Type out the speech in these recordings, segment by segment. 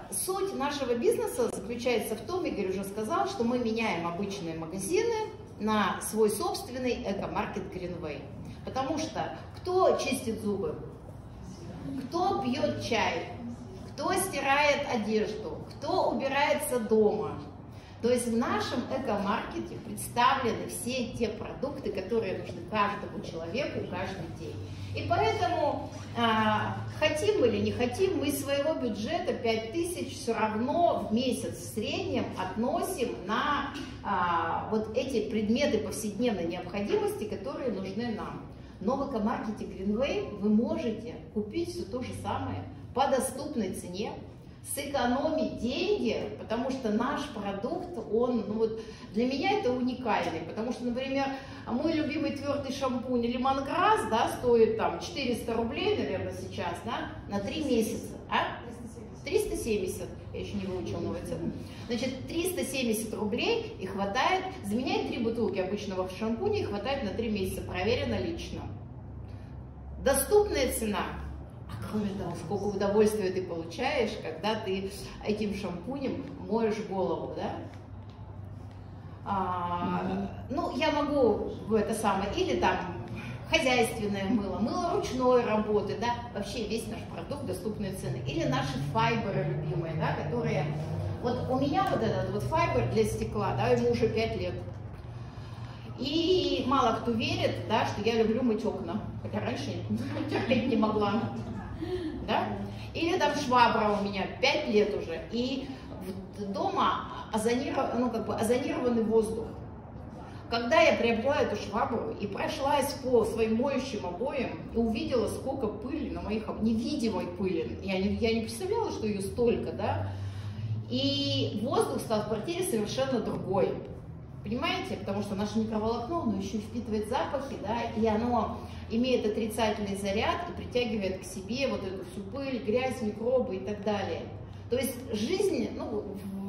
Суть нашего бизнеса заключается в том, Игорь уже сказал, что мы меняем обычные магазины на свой собственный эко-маркет Greenway. Потому что кто чистит зубы, кто пьет чай, кто стирает одежду, кто убирается дома. То есть в нашем эко-маркете представлены все те продукты, которые нужны каждому человеку каждый день. И поэтому, хотим мы или не хотим, мы из своего бюджета 5000 все равно в месяц в среднем относим на вот эти предметы повседневной необходимости, которые нужны нам. Но в эко-маркете Greenway вы можете купить все то же самое по доступной цене, сэкономить деньги, потому что наш продукт, он, ну вот, для меня это уникальный, потому что, например, мой любимый твердый шампунь Лемонграсс, да, стоит там 400 рублей, наверное, сейчас, да, на 3 месяца, 370, я еще не выучила новую цену. Значит, 370 рублей и хватает, заменяет 3 бутылки обычного шампуня и хватает на 3 месяца, проверено лично. Доступная цена. А кроме того, сколько удовольствия ты получаешь, когда ты этим шампунем моешь голову, да? Ну, я могу это самое, или там хозяйственное мыло, мыло ручной работы, да, вообще весь наш продукт доступные цены. Или наши файберы любимые, да, которые, вот у меня вот этот вот файбер для стекла, да, ему уже 5 лет. И мало кто верит, да, что я люблю мыть окна, хотя раньше терпеть не могла, да. Или там швабра у меня 5 лет уже, и дома озонированный воздух. Когда я приобрела эту швабру и прошлась по своим моющим обоям и увидела, сколько пыли на моих, невидимой пыли, я не представляла, что ее столько, да, и воздух стал в квартире совершенно другой, понимаете, потому что наше микроволокно, оно еще впитывает запахи, да, и оно имеет отрицательный заряд и притягивает к себе вот эту всю пыль, грязь, микробы и так далее. То есть жизнь, ну,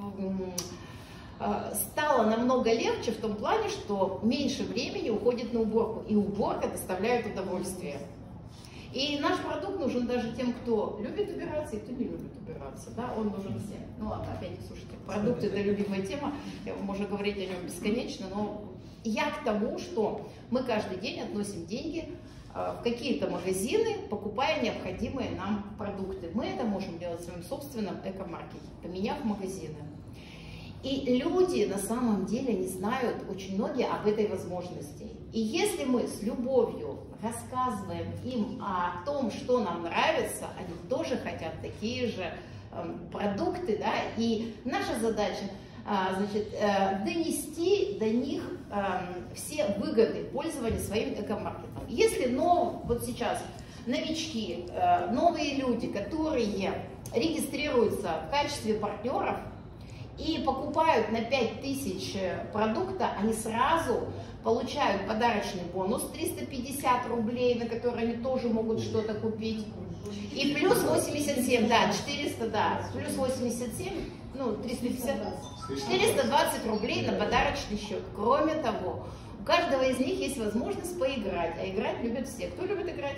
стало намного легче в том плане, что меньше времени уходит на уборку, и уборка доставляет удовольствие. И наш продукт нужен даже тем, кто любит убираться и кто не любит убираться, да, он нужен всем. Ну ладно, опять, слушайте, продукт — это любимая тема, можно говорить о нем бесконечно, но я к тому, что мы каждый день относим деньги в какие-то магазины, покупая необходимые нам продукты. Мы это можем делать в своем собственном эко-маркете, поменяв магазины. И люди на самом деле не знают, очень многие, об этой возможности. И если мы с любовью рассказываем им о том, что нам нравится, они тоже хотят такие же продукты, да, и наша задача, значит, донести до них все выгоды пользования своим эко-маркетом. Если, вот сейчас новички, новые люди, которые регистрируются в качестве партнеров, и покупают на 5000 продукта, они сразу получают подарочный бонус 350 рублей, на который они тоже могут что-то купить. И плюс 87, да, 400, да, плюс 87, ну, 350, 420 рублей на подарочный счет. Кроме того, у каждого из них есть возможность поиграть, а играть любят все. Кто любит играть?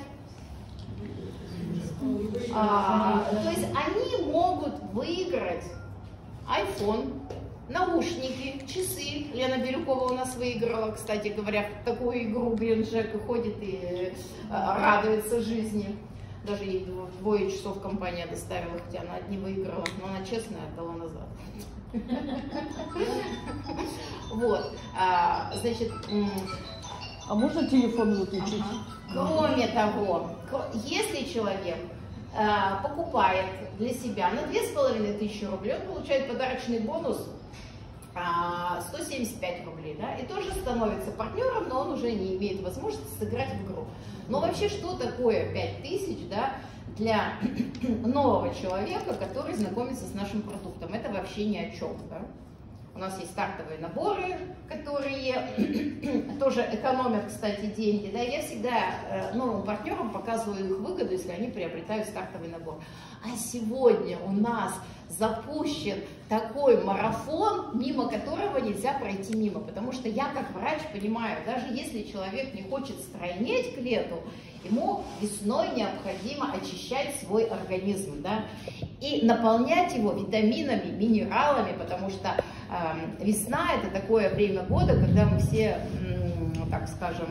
То есть они могут выиграть iPhone, наушники, часы. Лена Бирюкова у нас выиграла, кстати говоря, в такую игру Green Jack, и ходит и радуется жизни. Даже ей 2 часов компания доставила, хотя она не выиграла, но она честная, отдала назад. Вот, значит... А можно телефон выключить? Кроме того, если человек покупает для себя на 2500 рублей, он получает подарочный бонус 175 рублей, да, и тоже становится партнером, но он уже не имеет возможности сыграть в игру. Но вообще, что такое 5000, да, для нового человека, который знакомится с нашим продуктом? Это вообще ни о чем, да. У нас есть стартовые наборы, которые тоже экономят, кстати, деньги. Да? Я всегда новым партнерам показываю их выгоду, если они приобретают стартовый набор. А сегодня у нас запущен такой марафон, мимо которого нельзя пройти мимо. Потому что я как врач понимаю, даже если человек не хочет стройнеть к лету, ему весной необходимо очищать свой организм, да, и наполнять его витаминами, минералами, потому что весна – это такое время года, когда мы все, так скажем,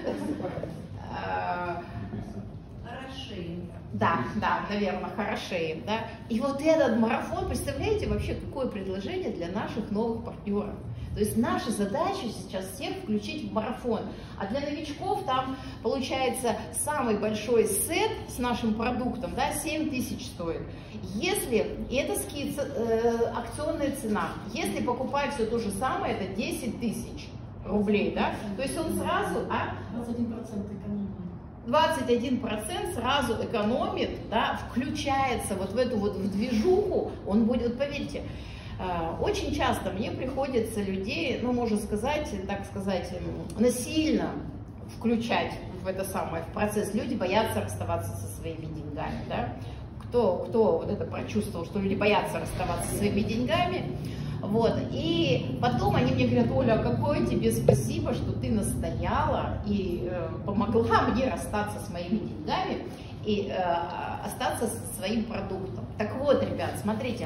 хорошеем. Да, наверное, хорошеем, да. И вот этот марафон, представляете, вообще какое предложение для наших новых партнеров. То есть наша задача сейчас всех включить в марафон. А для новичков там получается самый большой сет с нашим продуктом, да, 7 тысяч стоит. Если, и это акционная цена, если покупать все то же самое, это 10 тысяч рублей, да, то есть он сразу, 21% экономии. 21% сразу экономит, да, включается вот в эту вот в движуху, он будет, вот поверьте, очень часто мне приходится людей, ну, можно сказать, так сказать, насильно включать в это самое, в процесс. Люди боятся расставаться со своими деньгами, да. Кто вот это прочувствовал, что люди боятся расставаться со своими деньгами, вот, и потом они мне говорят: Оля, какое тебе спасибо, что ты настояла и помогла мне расстаться с моими деньгами и остаться со своим продуктом. Так вот, ребят, смотрите,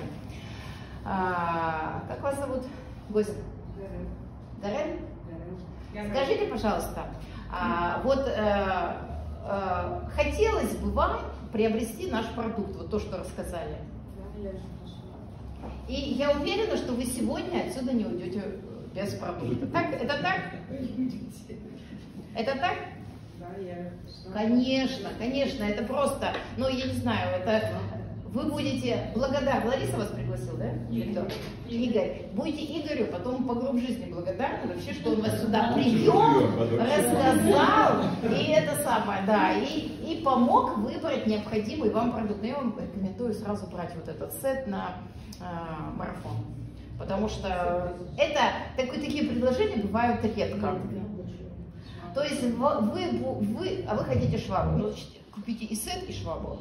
как вас зовут? Гость? Дарен? Скажите, пожалуйста, вот хотелось бы вам приобрести наш продукт, вот то, что рассказали. И я уверена, что вы сегодня отсюда не уйдете без продукта. Так? Это так? Это так? Конечно, конечно, это просто, ну, я не знаю, это вы будете благодарны. Лариса вас пригласила, да? Или кто? Игорь. Будете Игорю потом по гроб жизни благодарны вообще, что он вас сюда привел, рассказал, и это самое, да, и помог выбрать необходимый вам продукт. Но я вам рекомендую сразу брать вот этот сет на марафон, потому что это такие предложения бывают редко. То есть вы хотите швабру, ну, купите и сет, и швабру.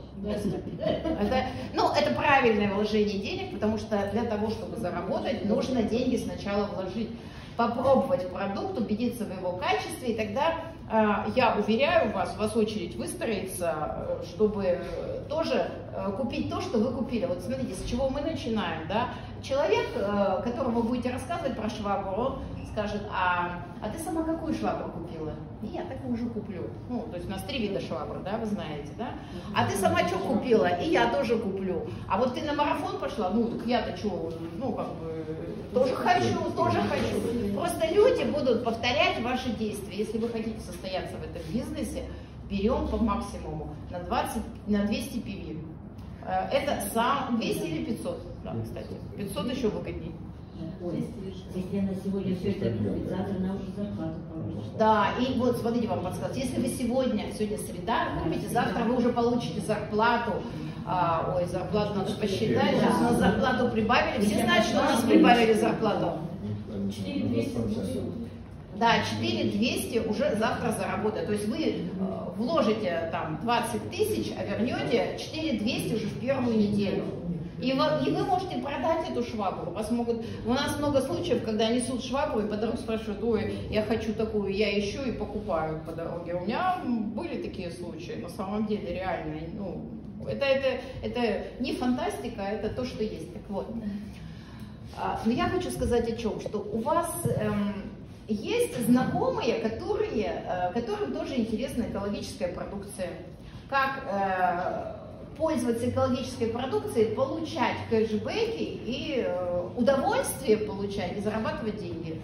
Это правильное вложение денег, потому что для того, чтобы заработать, нужно деньги сначала вложить, попробовать продукт, убедиться в его качестве, и тогда, я уверяю вас, у вас очередь выстроится, чтобы тоже купить то, что вы купили. Вот смотрите, с чего мы начинаем, да? Человек, которому вы будете рассказывать про швабру, он скажет: а ты сама какую швабру купила? И я такую же куплю. Ну, то есть у нас 3 вида швабр, да, вы знаете, да? А ты сама что купила? И я тоже куплю. А вот ты на марафон пошла? Ну, так я-то что, ну, как бы, тоже хочу. Просто люди будут повторять ваши действия. Если вы хотите состояться в этом бизнесе, берем по максимуму на 200 PV. Это 200 или 500? Да, кстати. 500 еще выгоднее. Если она сегодня все это купит, завтра она уже зарплату получит. Да, и вот смотрите, вам подсказка. Если вы сегодня среда, купите, завтра вы уже получите зарплату. Зарплату надо посчитать. Сейчас у нас зарплату прибавили. Все знают, что у нас прибавили зарплату? 4200. Да, 4200 уже завтра заработает. То есть вы вложите там 20 тысяч, а вернете 4200 уже в первую неделю. И вы можете продать эту швабру. У нас много случаев, когда несут швабру и по дороге спрашивают: ой, я хочу такую, я ищу и покупаю по дороге. У меня были такие случаи, на самом деле, реально. Ну, это не фантастика, это то, что есть. Так вот. Но я хочу сказать о чем, что у вас есть знакомые, которым тоже интересна экологическая продукция. Как пользоваться экологической продукцией, получать кэшбэки и удовольствие получать и зарабатывать деньги.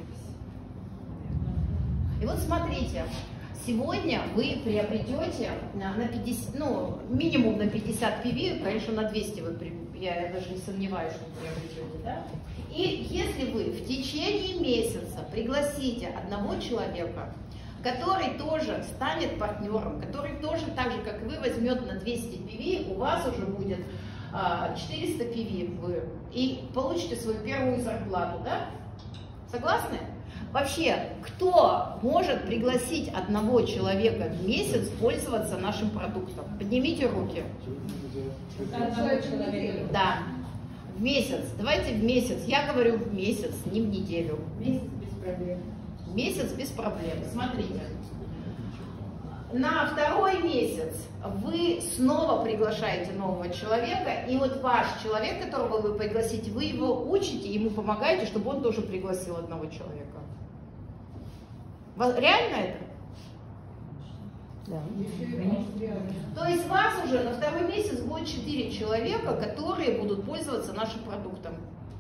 И вот смотрите, сегодня вы приобретете на 50, минимум на 50 PV, конечно, на 200 я даже не сомневаюсь, что вы приобретете, да? И если вы в течение месяца пригласите одного человека, который тоже станет партнером, который тоже так же, как вы, возьмет на 200 PV, у вас уже будет 400 PV, и получите свою первую зарплату, да? Согласны? Вообще, кто может пригласить одного человека в месяц пользоваться нашим продуктом? Поднимите руки. Одного человека. Да. В месяц. Давайте в месяц. Я говорю в месяц, не в неделю. Месяц без проблем. Месяц без проблем. Смотрите. На второй месяц вы снова приглашаете нового человека, и вот ваш человек, которого вы пригласите, вы его учите, ему помогаете, чтобы он тоже пригласил одного человека. Реально это? Да. То есть вас уже на второй месяц будет 4 человека, которые будут пользоваться нашим продуктом.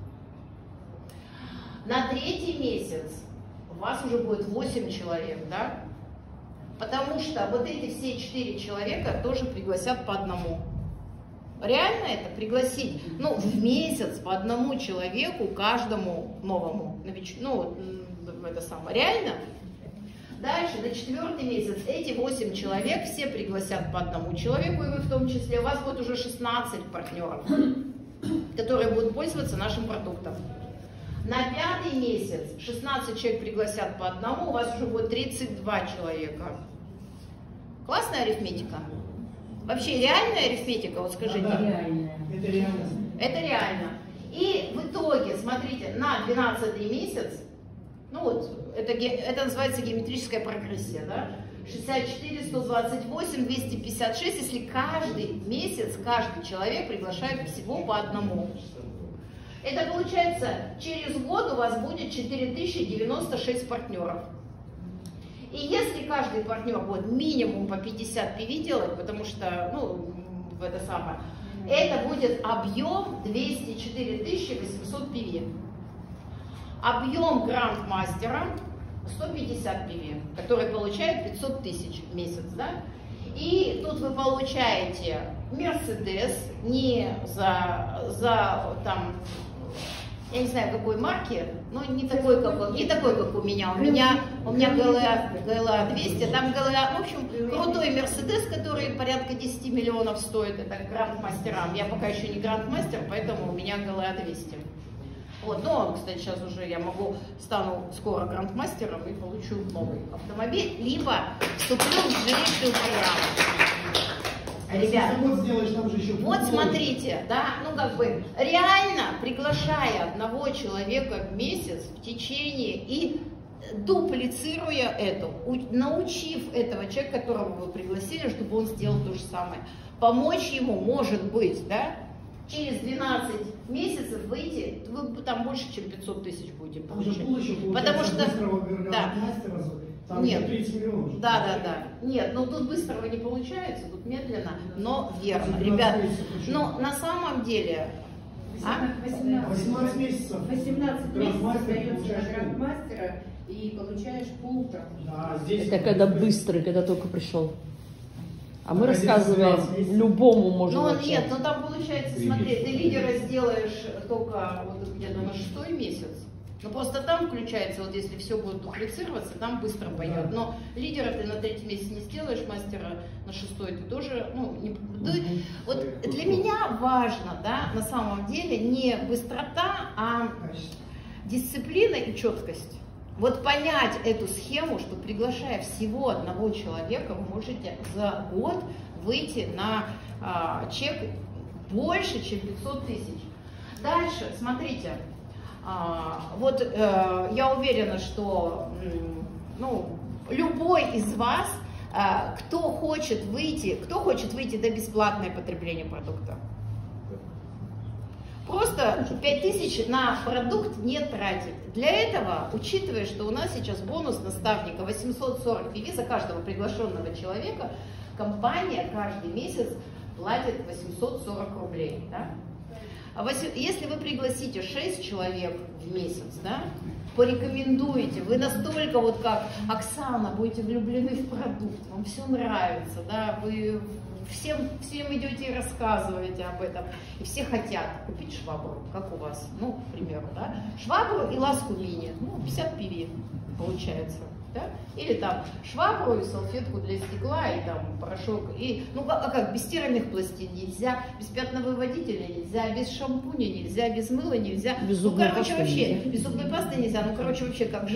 На третий месяц у вас уже будет 8 человек, да? Потому что вот эти все 4 человека тоже пригласят по одному. Реально это пригласить? Ну, в месяц по одному человеку, каждому новому. Ну, это самое. Реально? Дальше, на 4-й месяц, эти 8 человек все пригласят по одному человеку, и вы в том числе. У вас будет уже 16 партнеров, которые будут пользоваться нашим продуктом. На 5-й месяц 16 человек пригласят по одному, у вас уже будет 32 человека. Классная арифметика? Вообще реальная арифметика, вот скажите. Это реальная. Это реально. Это реально. И в итоге, смотрите, на 12-й месяц, ну вот, это называется геометрическая прогрессия, да? 64, 128, 256, если каждый месяц, каждый человек приглашает всего по одному. Это получается, через год у вас будет 4096 партнеров. И если каждый партнер будет минимум по 50 PV делать, потому что, ну, это самое, это будет объем 204 800 PV. Объем грандмастера 150 PV, который получает 500 тысяч в месяц, да? И тут вы получаете Mercedes не за там, я не знаю какой марки, но не такой, как у меня. У меня GLA 200, там GLA, в общем, крутой Mercedes, который порядка 10 миллионов стоит, это грандмастерам. Я пока еще не грандмастер, поэтому у меня GLA 200. Вот, но, кстати, сейчас уже я стану скоро грандмастером и получу новый автомобиль, либо вступлю в дирекцию программы. Ребят, вот смотрите, да, ну как бы реально приглашая одного человека в месяц в течение и дуплицируя это, научив этого человека, которого вы пригласили, чтобы он сделал то же самое, помочь ему, может быть, да, через 12 месяцев выйти, вы там больше, чем 500 тысяч будете получать. Потому что, да, нет, 30 миллионов. Да. Нет, но тут быстрого не получается, тут медленно, но верно. Ребят, но на самом деле... 18 месяцев. 18 месяцев дается на грандмастера и получаешь полтора. Да, здесь Это когда быстрый, когда только пришел. А мы рассказываем, любому можно начать. Нет, но там получается, смотри, ты лидера сделаешь только вот где-то на 6-й месяц. Но просто там включается, вот если все будет дуплицироваться, там быстро пойдет. Но лидера ты на 3-й месяц не сделаешь, мастера на 6-й ты тоже, ну, не, вот для меня важно, да, на самом деле не быстрота, а дисциплина и четкость. Вот понять эту схему, что приглашая всего одного человека, вы можете за год выйти на чек больше, чем 500 тысяч. Дальше, смотрите, вот я уверена, что ну, любой из вас, кто хочет выйти до бесплатное потребление продукта. Просто 5000 на продукт не тратит. Для этого, учитывая, что у нас сейчас бонус наставника 840 PV за каждого приглашенного человека, компания каждый месяц платит 840 рублей. Да? Если вы пригласите 6 человек в месяц, да, порекомендуете, вы настолько вот как Оксана будете влюблены в продукт, вам все нравится, да, вы всем идете и рассказываете об этом, и все хотят купить швабру, как у вас, ну, к примеру, да, швабру и ласку мини, ну, 50 PV получается, да, или там швабру и салфетку для стекла, и там порошок, и, ну, как, без стиральных пластин нельзя, без пятновыводителя нельзя, без шампуня нельзя, без мыла нельзя, без ну, зубной короче, пасты вообще, нельзя. без зубной пасты нельзя, ну, короче, вообще, как жить,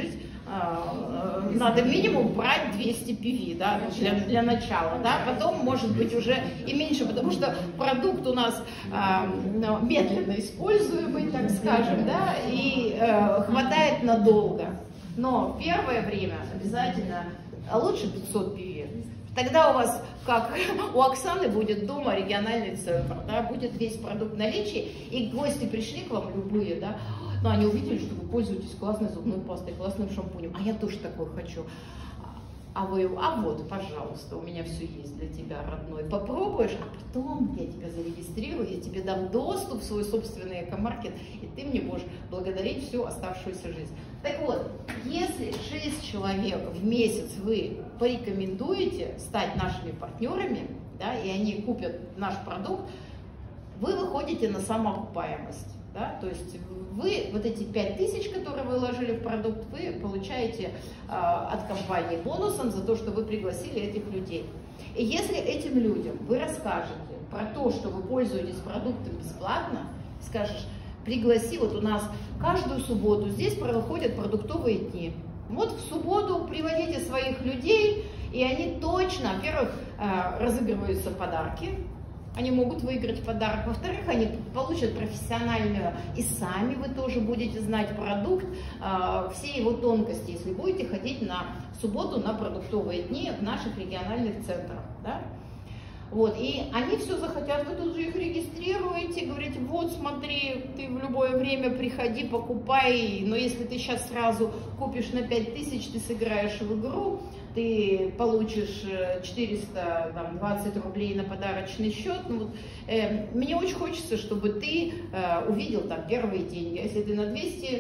надо минимум брать 200 PV, да, для начала, да, потом может быть уже и меньше, потому что продукт у нас медленно используемый, так скажем, да, и хватает надолго. Но первое время обязательно, а лучше 500 PV. Тогда у вас, как у Оксаны, будет дома региональный центр, да, будет весь продукт в наличии, и гости пришли к вам любые, да, но они увидели, что вы пользуетесь классной зубной пастой, классным шампунем, а я тоже такой хочу. А вот, пожалуйста, у меня все есть для тебя, родной. Попробуешь, а потом я тебя зарегистрирую, я тебе дам доступ в свой собственный эко-маркет, и ты мне будешь благодарить всю оставшуюся жизнь. Так вот, если 6 человек в месяц вы порекомендуете стать нашими партнерами, да, и они купят наш продукт, вы выходите на самоокупаемость. Да? То есть вы вот эти 5000, которые вы вложили в продукт, вы получаете от компании бонусом за то, что вы пригласили этих людей. И если этим людям вы расскажете про то, что вы пользуетесь продуктом бесплатно, скажешь, пригласи, вот у нас каждую субботу здесь проходят продуктовые дни. Вот в субботу приводите своих людей, и они точно, во-первых, разыгрываются подарки. Они могут выиграть подарок. Во-вторых, они получат профессиональную, и сами вы тоже будете знать продукт, все его тонкости, если будете ходить на субботу на продуктовые дни в наших региональных центрах. Да? Вот, и они все захотят, вы тут же их регистрируете, говорите, вот смотри, ты в любое время приходи, покупай, но если ты сейчас сразу купишь на 5000, ты сыграешь в игру, ты получишь 420 рублей на подарочный счет. Ну, вот, мне очень хочется, чтобы ты увидел там первые деньги. Если ты на 200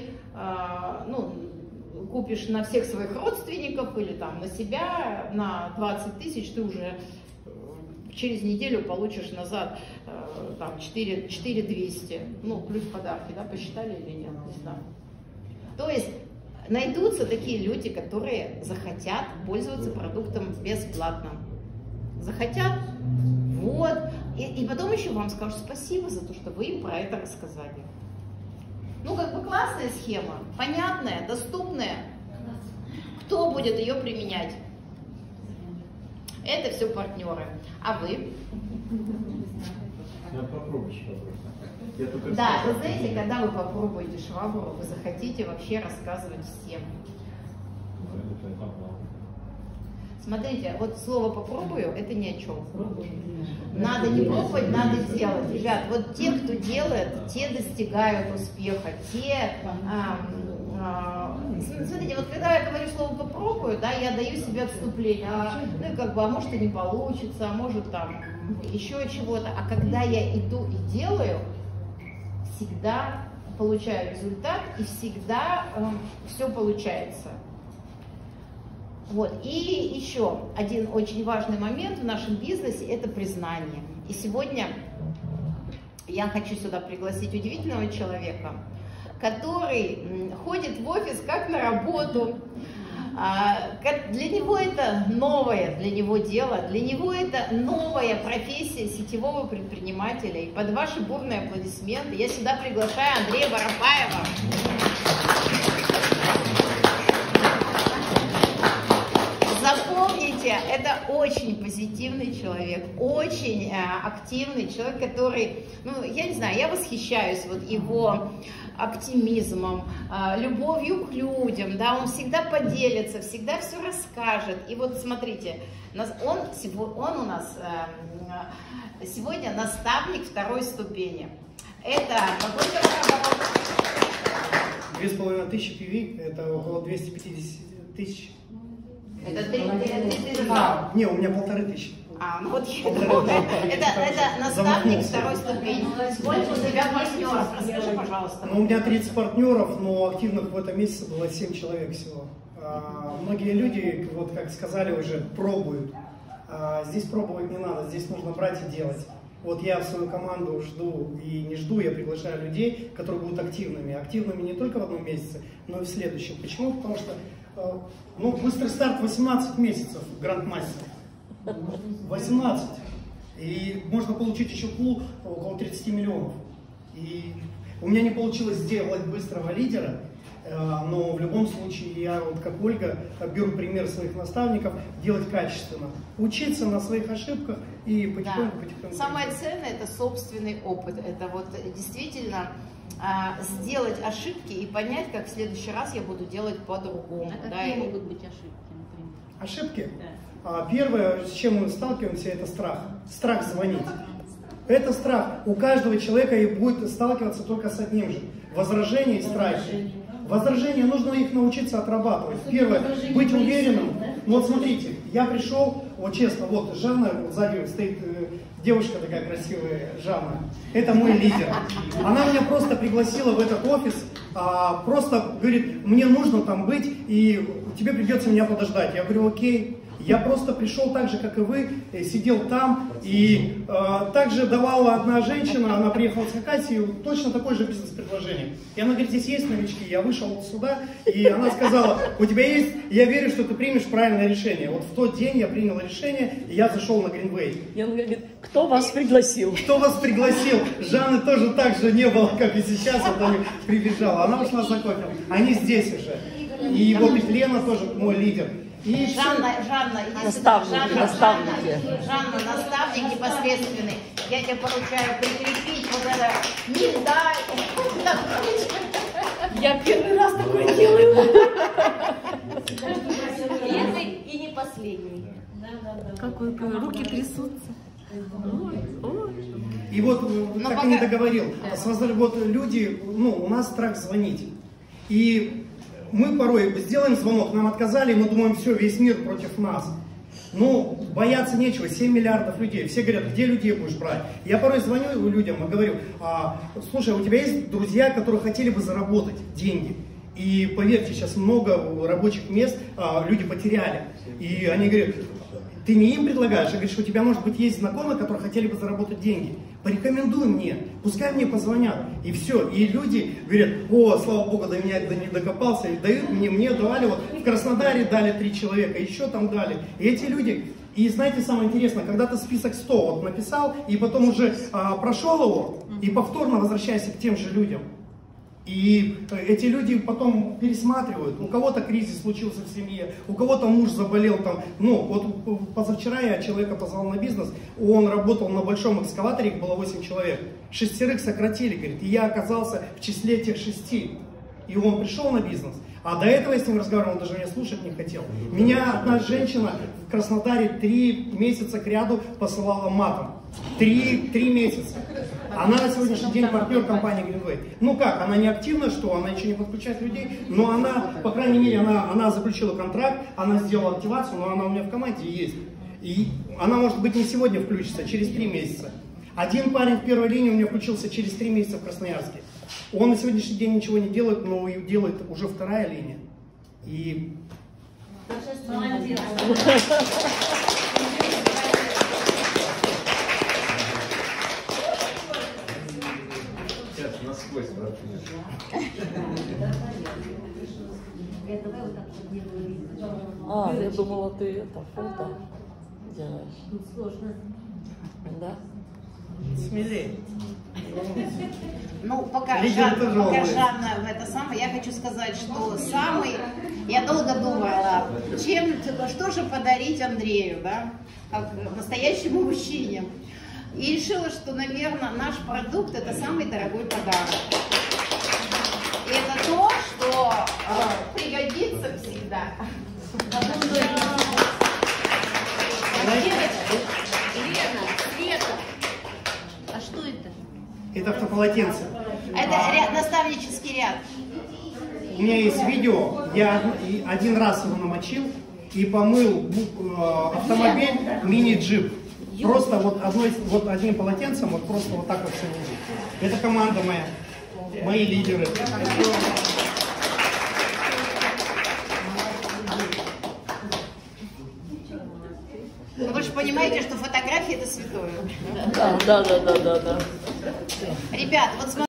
купишь на всех своих родственников или там на себя, на 20 тысяч, ты уже через неделю получишь назад там 4200, ну, плюс подарки, да, посчитали или нет, не знаю. То есть найдутся такие люди, которые захотят пользоваться продуктом бесплатно. Захотят, вот, и потом еще вам скажут спасибо за то, что вы им про это рассказали. Ну, как бы классная схема, понятная, доступная. Кто будет ее применять? Это все партнеры. А вы? Я попробую швабру. Да, вы знаете, когда вы попробуете швабру, вы захотите вообще рассказывать всем. Смотрите, вот слово «попробую» — это ни о чем. Надо не пробовать, надо делать. Ребят, вот те, кто делает, те достигают успеха, те... Смотрите, вот когда я говорю слово «попробую», да, я даю себе отступление, ну и как бы, а может и не получится, а может там еще чего-то. А когда я иду и делаю, всегда получаю результат и всегда все получается. Вот. И еще один очень важный момент в нашем бизнесе – это признание. И сегодня я хочу сюда пригласить удивительного человека, который ходит в офис как на работу. Для него это новое, для него дело, для него это новая профессия сетевого предпринимателя. И под ваши бурные аплодисменты я сюда приглашаю Андрея Воропаева. Запомните, это очень позитивный человек, очень активный человек, который, ну, я не знаю, я восхищаюсь вот его оптимизмом, любовью к людям, да, он всегда поделится, всегда все расскажет. И вот смотрите, он у нас сегодня наставник второй ступени. Это какой-то 2500 PV, это около 250 тысяч. Это 3 Не, у меня 1500. Ну вот это наставник второй ступени. Сколько у тебя партнеров? Расскажи, пожалуйста. Ну, у меня 30 партнеров, но активных в этом месяце было 7 человек всего. Многие люди, вот как сказали уже, пробуют. Здесь пробовать не надо, здесь нужно брать и делать. Вот я в свою команду жду и не жду, я приглашаю людей, которые будут активными. Активными не только в одном месяце, но и в следующем. Почему? Потому что быстрый старт 18 месяцев, грандмастер. 18. И можно получить еще пул около 30 миллионов. И у меня не получилось сделать быстрого лидера. Но в любом случае я, вот как Ольга, беру пример своих наставников, делать качественно. Учиться на своих ошибках и потихоньку. Самое ценное – это собственный опыт. Это вот действительно сделать ошибки и понять, как в следующий раз я буду делать по-другому. А какие могут быть ошибки, например? Ошибки? Да. Первое, с чем мы сталкиваемся, это страх. Страх звонить. Это страх. У каждого человека и будет сталкиваться только с одним же. Возражение и страх. Возражения, нужно их научиться отрабатывать. Первое, быть уверенным. Вот смотрите, я пришел, вот честно, вот Жанна, вот сзади стоит девушка такая красивая, Жанна. Это мой лидер. Она меня просто пригласила в этот офис, просто говорит, мне нужно там быть, и тебе придется меня подождать. Я говорю, окей. Я просто пришел так же, как и вы, сидел там, и также давала одна женщина, она приехала скакать, и точно такое же бизнес-предложение. И она говорит, здесь есть новички, я вышел вот сюда, и она сказала, у тебя есть, я верю, что ты примешь правильное решение. Вот в тот день я принял решение, и я зашел на Greenway. И он говорит, кто вас пригласил? Кто вас пригласил? Жанны тоже так же не было, как и сейчас, вот она прибежала. Она ушла за кофе. Они здесь уже. И вот и Лена тоже мой лидер. И Жанна, наставники. Жанна, наставник непосредственный. Я тебе поручаю прикрепить вот это медаль. Я первый раз такое делаю. Первый и не последний. Какой руки трясутся. И вот, как я не договорил, вот люди, у нас страх звонить. И мы порой сделаем звонок, нам отказали, мы думаем, все, весь мир против нас. Ну, бояться нечего, 7 миллиардов людей. Все говорят, где людей будешь брать? Я порой звоню людям и говорю, слушай, у тебя есть друзья, которые хотели бы заработать деньги? И поверьте, сейчас много рабочих мест люди потеряли. И они говорят, ты не им предлагаешь, а говоришь, у тебя, может быть, есть знакомые, которые хотели бы заработать деньги. Порекомендуй мне, пускай мне позвонят. И все. И люди говорят, о, слава богу, до меня не докопался. И дают мне давали, вот в Краснодаре дали 3 человека, еще там дали. И эти люди, и знаете, самое интересное, когда ты список 100 вот написал, и потом уже прошел его, и повторно возвращаешься к тем же людям. И эти люди потом пересматривают. У кого-то кризис случился в семье, у кого-то муж заболел там. Вот позавчера я человека позвал на бизнес, он работал на большом экскаваторе, их было 8 человек. 6 сократили, говорит, и я оказался в числе тех 6. И он пришел на бизнес. А до этого я с ним разговаривал, он даже меня слушать не хотел. Меня одна женщина в Краснодаре 3 месяца кряду посылала матом. 3 месяца. Она на сегодняшний день партнер компании Greenway. Ну как, она не активна, что она еще не подключает людей, но она, по крайней мере, она заключила контракт, она сделала активацию, но она у меня в команде есть. И она, может быть, не сегодня включится, а через 3 месяца. Один парень в первой линии у меня включился через 3 месяца в Красноярске. Он на сегодняшний день ничего не делает, но делает уже 2-я линия. И... Молодец. Насквозь пропьешь. Я думала, ты это фото делаешь. Тут сложно. Да? Смелее. Ну, пока Жанна в это самое, я хочу сказать, что я долго думала, что же подарить Андрею, да, как настоящему мужчине. И решила, что, наверное, наш продукт – это самый дорогой подарок. И это то, что пригодится всегда. Лена, Света, а что это? Это автополотенце. Это наставнический ряд. У меня есть видео, я один раз его намочил и помыл автомобиль мини-джип. Просто вот одним полотенцем, вот просто вот так вот все. Это команда моя, мои лидеры. Вы же понимаете, что фотографии это святое. Да. Ребят, вот смотрите.